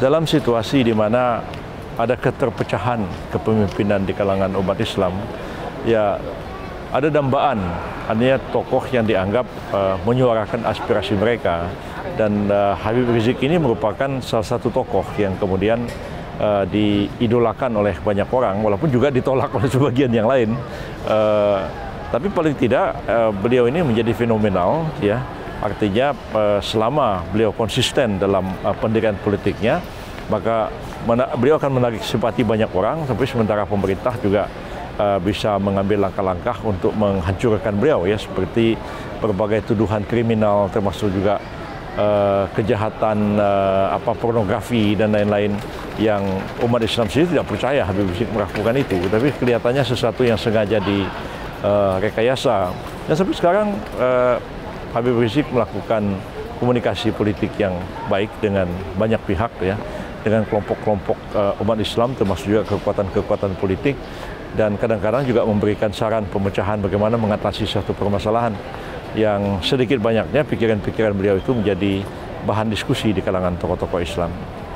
dalam situasi di mana ada keterpecahan kepemimpinan di kalangan umat Islam, ya ada dambaan, artinya tokoh yang dianggap menyuarakan aspirasi mereka. Dan Habib Rizik ini merupakan salah satu tokoh yang kemudian diidolakan oleh banyak orang, walaupun juga ditolak oleh sebagian yang lain. Tapi paling tidak beliau ini menjadi fenomenal, ya. Artinya selama beliau konsisten dalam pendirian politiknya, maka beliau akan menarik simpati banyak orang, sampai sementara pemerintah juga bisa mengambil langkah-langkah untuk menghancurkan beliau, ya, seperti berbagai tuduhan kriminal, termasuk juga kejahatan pornografi dan lain-lain yang umat Islam sendiri tidak percaya Habib Rizik melakukan itu, tapi kelihatannya sesuatu yang sengaja direkayasa. Dan sampai sekarang Habib Rizik melakukan komunikasi politik yang baik dengan banyak pihak, ya, dengan kelompok-kelompok umat Islam, termasuk juga kekuatan-kekuatan politik, dan kadang-kadang juga memberikan saran pemecahan bagaimana mengatasi suatu permasalahan yang sedikit banyaknya pikiran-pikiran beliau itu menjadi bahan diskusi di kalangan tokoh-tokoh Islam.